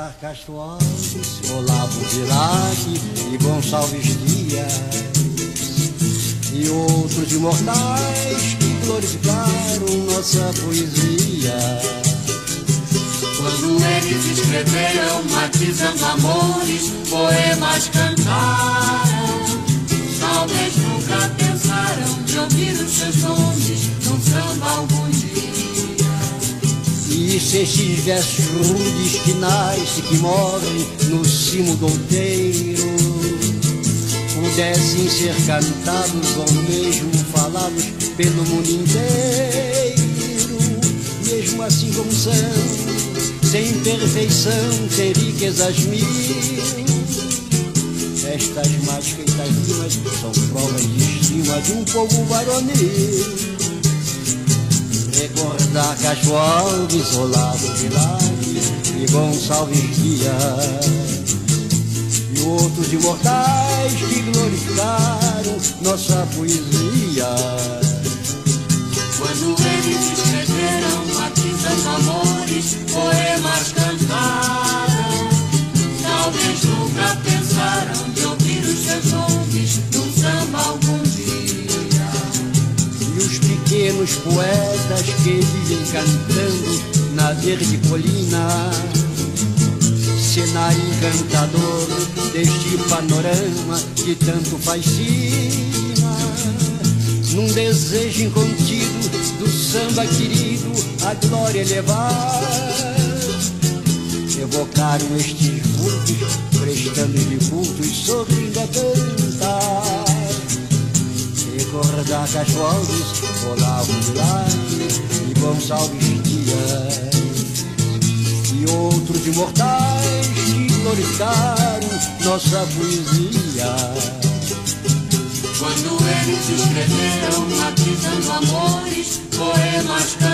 recordar Castro Alves, Olavo Bilac e Gonçalves Dias e outros imortais que glorificaram nossa poesia. Quando eles escreveram matizando amores, poemas cantaram, talvez nunca pensaram de ouvir os seus nomes num samba algum dia. E se estes versos rudes que nascem, que morrem no cimo do outeiro, pudessem ser cantados ou mesmo falados pelo mundo inteiro, mesmo assim como são, sem perfeição, sem riquezas mil, estas mais feitas rimas são provas de estima de um povo varonil. Recordar Castro Alves, Olavo Bilac e Gonçalves Dias e outros imortais que glorificaram nossa poesia. Quando eles escreveram matizando amores, poemas cantaram, talvez nunca pensaram de ouvir os seus nomes num samba algum dia. E os pequenos poetas que vivem cantando na verde colina, cenário encantador deste panorama que tanto fascina, num desejo incontido do samba querido a glória elevar, evocaram estes vultos prestando-lhe culto e sorrindo a cantar. Recordar Castro Alves, Olavo Bilac e Gonçalves Dias e outros imortais que glorificaram nossa poesia. Quando eles escreveram matizando amores, poemas cantaram,